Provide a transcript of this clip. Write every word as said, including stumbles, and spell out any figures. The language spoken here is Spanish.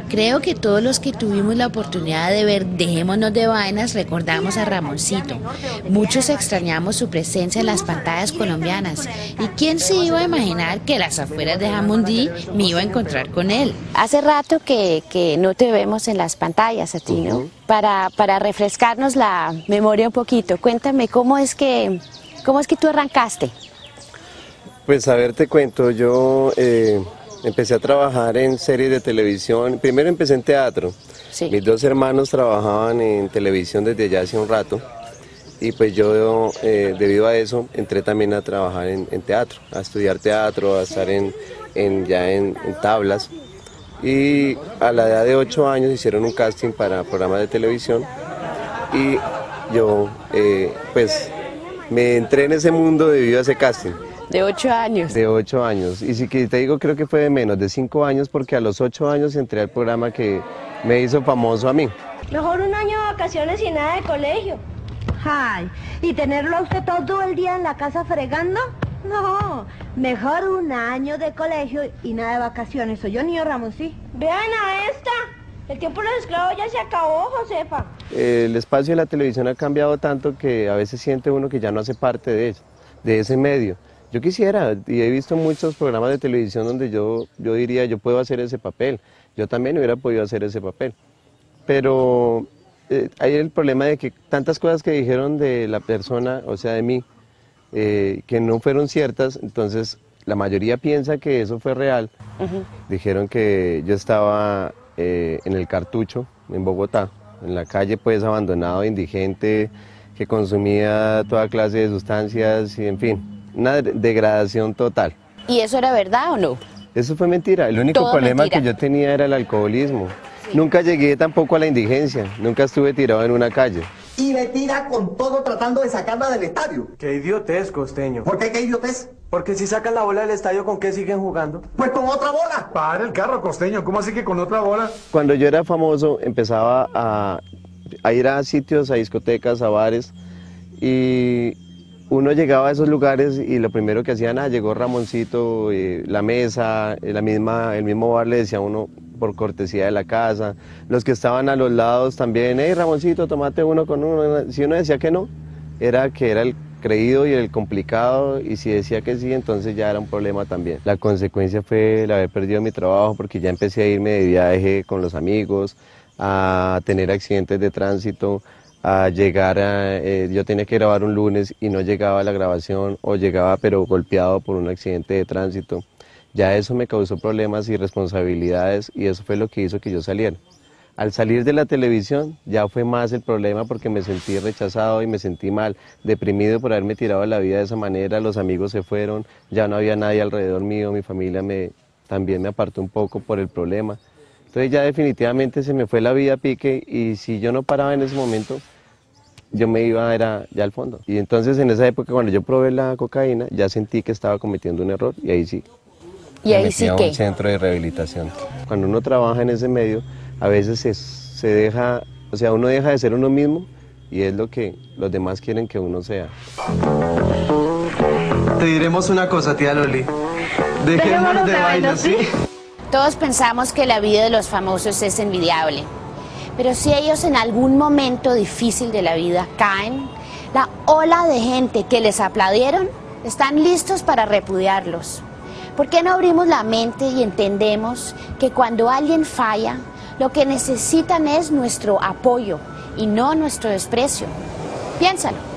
Creo que todos los que tuvimos la oportunidad de ver Dejémonos de Vainas recordamos a Ramoncito. Muchos extrañamos su presencia en las pantallas colombianas. ¿Y quién se iba a imaginar que a las afueras de Jamundí me iba a encontrar con él? Hace rato que, que no te vemos en las pantallas a ti, ¿no? Uh-huh. Para, para refrescarnos la memoria un poquito, cuéntame cómo es que, cómo es que tú arrancaste. Pues a ver, te cuento, yo eh, empecé a trabajar en series de televisión. Primero empecé en teatro. Sí. Mis dos hermanos trabajaban en televisión desde ya hace un rato. Y pues yo, eh, debido a eso, entré también a trabajar en, en teatro, a estudiar teatro, a estar en, en, ya en, en tablas. Y a la edad de ocho años hicieron un casting para programas de televisión. Y yo, eh, pues, me entré en ese mundo debido a ese casting. De ocho años. De ocho años. Y si te digo, creo que fue de menos, de cinco años, porque a los ocho años entré al programa que me hizo famoso a mí. Mejor un año de vacaciones y nada de colegio. Ay, ¿y tenerlo a usted todo el día en la casa fregando? No, mejor un año de colegio y nada de vacaciones. Soy yo, niño Ramos, sí. Vean a esta. El tiempo de los esclavos ya se acabó, Josefa. El espacio de la televisión ha cambiado tanto que a veces siente uno que ya no hace parte de eso, de ese medio. Yo quisiera, y he visto muchos programas de televisión donde yo, yo diría, yo puedo hacer ese papel. Yo también hubiera podido hacer ese papel. Pero eh, hay el problema de que tantas cosas que dijeron de la persona, o sea, de mí, eh, que no fueron ciertas, entonces la mayoría piensa que eso fue real. Uh-huh. Dijeron que yo estaba eh, en el Cartucho, en Bogotá, en la calle pues abandonado, indigente, que consumía toda clase de sustancias y en fin. Una degradación total. ¿Y eso era verdad o no? Eso fue mentira. El único Todo problema mentira. que yo tenía era el alcoholismo. Sí. Nunca llegué tampoco a la indigencia. Nunca estuve tirado en una calle. Y me tira con todo tratando de sacarla del estadio. ¡Qué idiotez, costeño! ¿Por qué qué idiotez? Porque si sacan la bola del estadio, ¿con qué siguen jugando? Pues con otra bola. Para el carro, costeño. ¿Cómo así que con otra bola? Cuando yo era famoso, empezaba a, a ir a sitios, a discotecas, a bares, y uno llegaba a esos lugares y lo primero que hacían, ah, llegó Ramoncito, eh, la mesa, eh, la misma, el mismo bar le decía a uno por cortesía de la casa. Los que estaban a los lados también, hey Ramoncito, tomate uno con uno. Si uno decía que no, era que era el creído y el complicado, y si decía que sí, entonces ya era un problema también. La consecuencia fue el haber perdido mi trabajo, porque ya empecé a irme de viaje con los amigos, a tener accidentes de tránsito, a llegar a, eh, yo tenía que grabar un lunes y no llegaba a la grabación, o llegaba pero golpeado por un accidente de tránsito. Ya eso me causó problemas y responsabilidades, y eso fue lo que hizo que yo saliera. Al salir de la televisión ya fue más el problema, porque me sentí rechazado y me sentí mal, deprimido por haberme tirado a la vida de esa manera. Los amigos se fueron, ya no había nadie alrededor mío, mi familia me, también me apartó un poco por el problema. Entonces ya definitivamente se me fue la vida a pique, y si yo no paraba en ese momento, yo me iba era ya al fondo. Y entonces en esa época, cuando yo probé la cocaína, ya sentí que estaba cometiendo un error, y ahí sí. ¿Y ahí sí qué? Un centro de rehabilitación. Cuando uno trabaja en ese medio, a veces se, se deja, o sea, uno deja de ser uno mismo, y es lo que los demás quieren que uno sea. Te diremos una cosa, tía Loli. Dejémonos de bailar, ¿sí? Todos pensamos que la vida de los famosos es envidiable. Pero si ellos en algún momento difícil de la vida caen, la ola de gente que les aplaudieron están listos para repudiarlos. ¿Por qué no abrimos la mente y entendemos que cuando alguien falla, lo que necesitan es nuestro apoyo y no nuestro desprecio? Piénsalo.